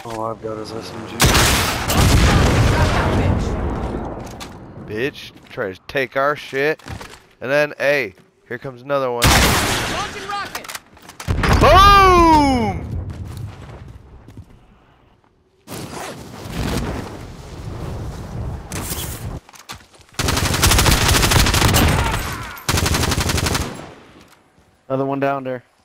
All I've got is SMG. Bitch, try to take our shit. And then, hey, here comes another one. Launching rocket. Boom! Another one down there.